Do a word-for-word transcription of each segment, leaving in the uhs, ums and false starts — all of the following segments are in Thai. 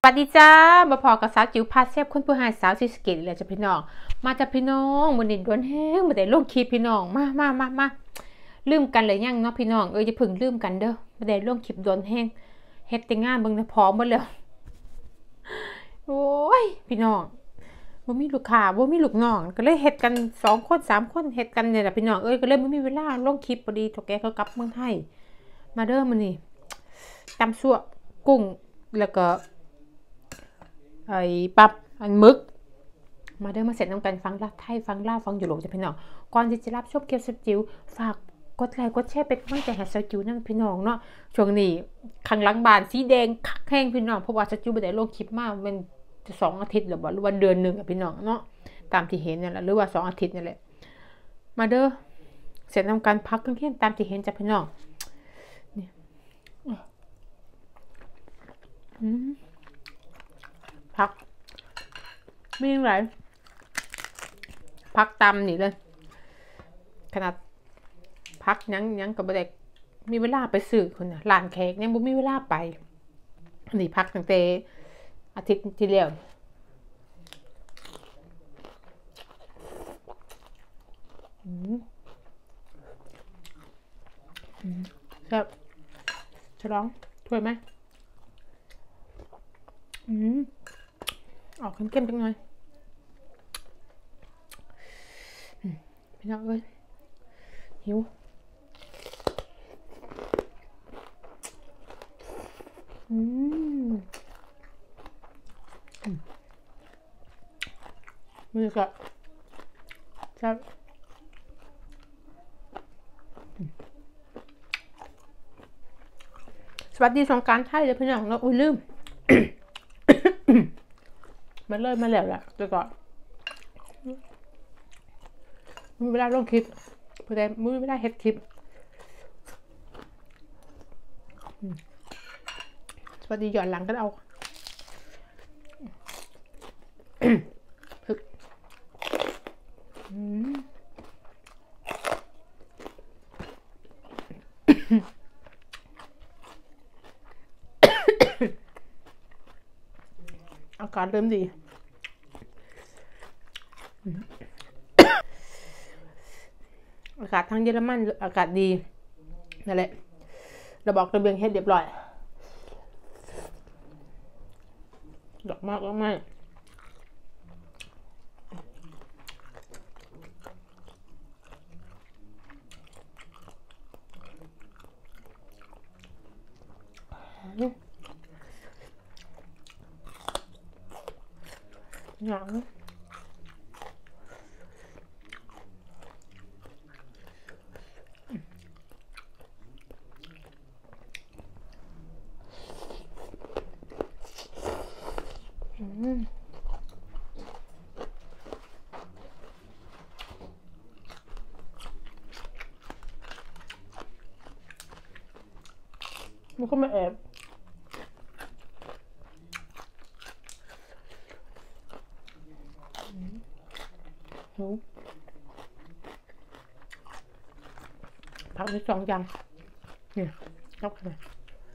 สวัสดีจ้ามาพอกับสาวจิ๋วพาเซฟคนผู้หายสาวซีสเกตเลยจ้ะพี่น้องมาจากพี่น้องมันดินด้วนแห้งมาแต่ลงคลิปพี่น้องมามามามาลืมกันเลยยังเนาะพี่น้องเออจะพึ่งลืมกันเด้อมาแต่ลงคลิปด้วนแห้งเฮ็ดแต่งานเบิ่งนะพร้อมหมดแล้วโอ้ยพี่น้องบ่มีลูกค้าบ่มีลูกน้องก็เลยเฮ็ดกันสองคนสามคนเฮ็ดกันเนี่ยแหละพี่น้องเอ้ยก็เลยบ่มีเวลาลงคลิปพอดีเฒ่าแก่เขากลับเมืองไทยมาเด้อมื้อนี้ตำซั่วกุ้งแล้วก็ไอ้ปับอันมึกมาเดินมาเสร็จน้ำกันฟังลาไทยฟังลาฟังอยู่หลงจะพี่น้องก่อนที่จะรับชมเกียวสับจิ๋วฝากกดไลค์กดแชร์เป็นกำลังใจให้สับจิ๋วนั่งพี่น้องเนาะช่วงนี้ข้างหลังบานสีแดงคักแห้งพี่น้องเพราะว่าสับจิ๋วไปได้ลงคลิปมาเป็นสองอาทิตย์หรือว่าหรือว่าเดือนหนึ่งอะพี่น้องเนาะตามที่เห็นนี่แหละหรือว่าสองอาทิตย์นี่แหละมาเด้อเสร็จน้ำกันพักเครื่องตามที่เห็นจ้ะพี่น้องนี่อืมพักไม่ยังไงพักตำนี่เลยขนาดพักยังยังกับเด็กมีเวลาไปซื้อคนน่ะร้านแขกยังบ่มีเวลาไปนี่พักตั้งแต่อาทิตย์ที่แล้วอืมอืมครับฉลองถ้วยไหมอืมออกเข้มๆจังหน่อยพี่น้องเอ้ยหิวอืมมือก็ครับสวัสดีสงกรานต์ไทยเลยพี่น้องเราอุ้ยลืม มันเลยมาแล้วแหละแต่ก่อนมีเวลาลงคลิปเพื่อได้มีเวลาเฮ็ดคลิปสวัสดีย้อนหลังกันเอาพึกอากาศเริ่มดีอากาศทั้งเยอรมันอากาศดีนั่นแหละเราบอกระเบียงเฮ็ดเรียบร้อยดอกมากก็ไม่หนังมันก็ไม่แอบผักมีสองอย่างเนี่ยยกเลย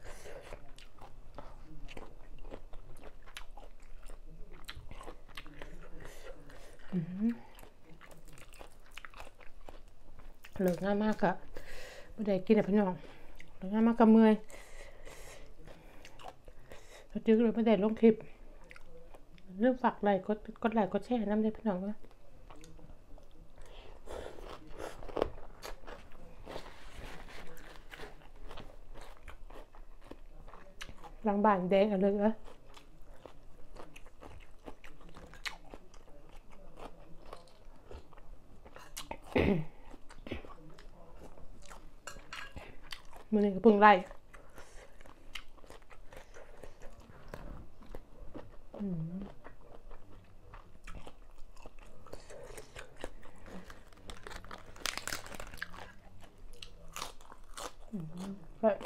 เหลือง่ายมากอะไม่ได้กินอะพี่น้องเหลือง่ายมากกับเมื่อยเราจึงเลยไม่ได้ลงคลิปเรื่องฝากไลค์กดกดไลค์กดแชร์น้ำได้พี่น้องว่าหลังบ้านแดงอะไรเหรอมือนี้ก็พึ่งไล่ไล่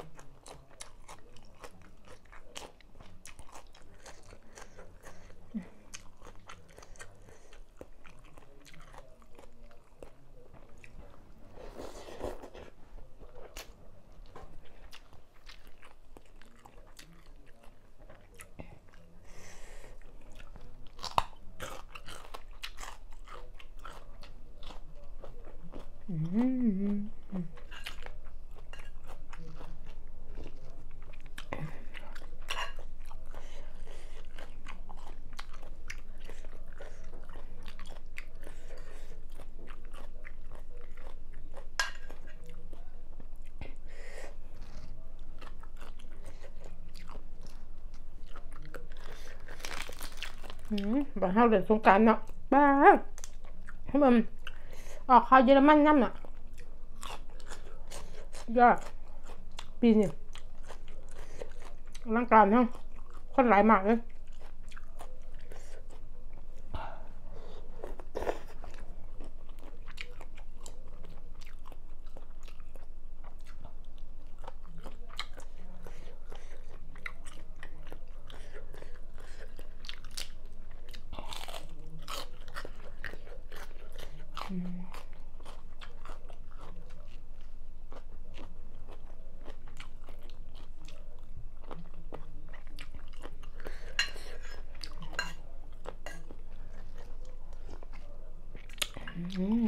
บ้านเฮาเดือนสงกรานต์เนาะบ้าให้มันออกข่าวเยอรมันนั่นน่ะยอดปีนี้ร่างกายทั้งคนหลายมากเลยอืม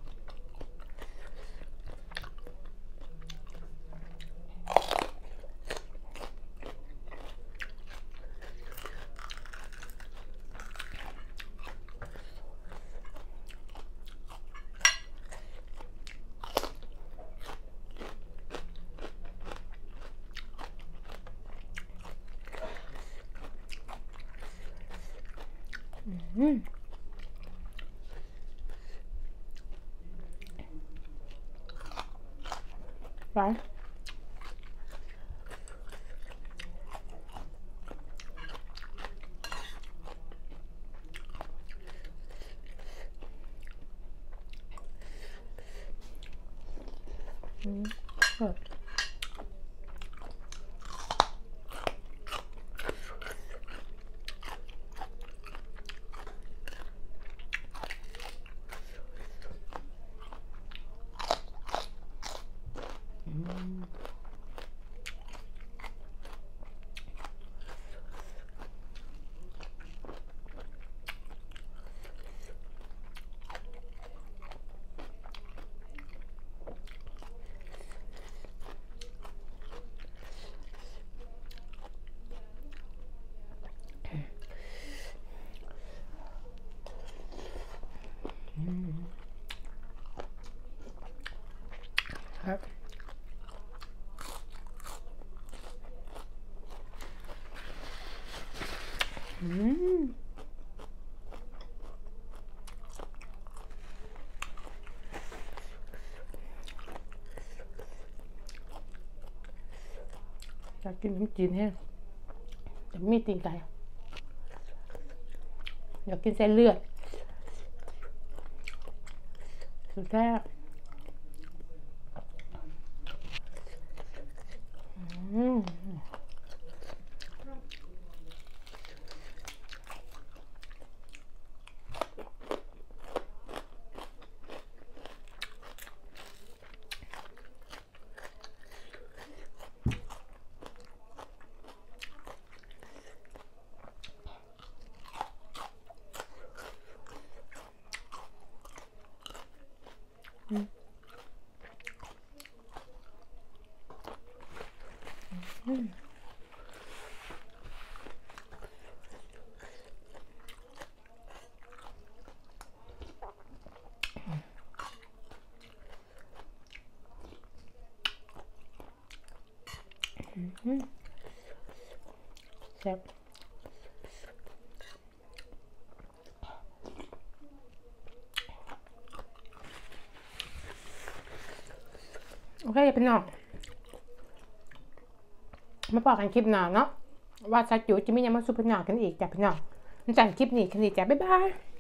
อืมไปอืมเปิดครับอืมอยากกินน้ำจีนแห้งแต่ไม่มีตีนไก่อยากกินเส้นเลือดสุดแซ่บอืมอืมอืมอืมแซ่บโอเคพี่น้องมาบอกกันคลิปหน้าเนาะว่าซาจูจะมียังมาสุพรรณกันอีกจ้ะพี่น้องจันคลิปนี้คันนี้จ้ะบ๊ายบาย